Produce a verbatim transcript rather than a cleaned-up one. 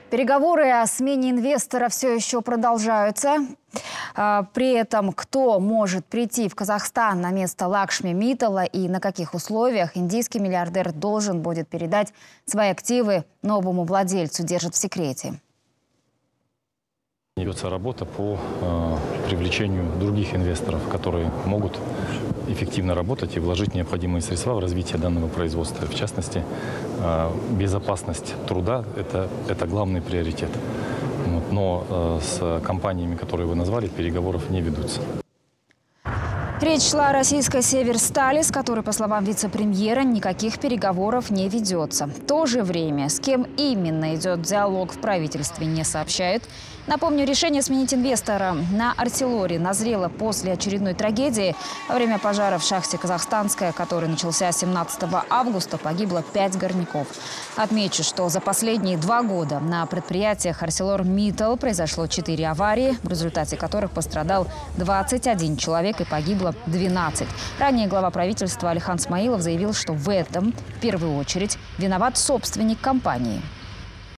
Переговоры о смене инвестора все еще продолжаются. При этом, кто может прийти в Казахстан на место Лакшми Миттала и на каких условиях индийский миллиардер должен будет передать свои активы новому владельцу, держит в секрете. Ведется работа по э, привлечению других инвесторов, которые могут эффективно работать и вложить необходимые средства в развитие данного производства. В частности, э, безопасность труда – это, это главный приоритет. Вот. Но э, с компаниями, которые вы назвали, переговоров не ведутся. Речь шла о российской Северстали, с которой, по словам вице-премьера, никаких переговоров не ведется. В то же время, с кем именно идет диалог в правительстве, не сообщают. Напомню, решение сменить инвестора на Арселоре назрело после очередной трагедии. Во время пожара в шахте «Казахстанская», который начался семнадцатого августа, погибло пять горняков. Отмечу, что за последние два года на предприятиях «Арселор-Миттал» произошло четыре аварии, в результате которых пострадал двадцать один человек и погибло двенадцать. Ранее глава правительства Алихан Смаилов заявил, что в этом в первую очередь виноват собственник компании.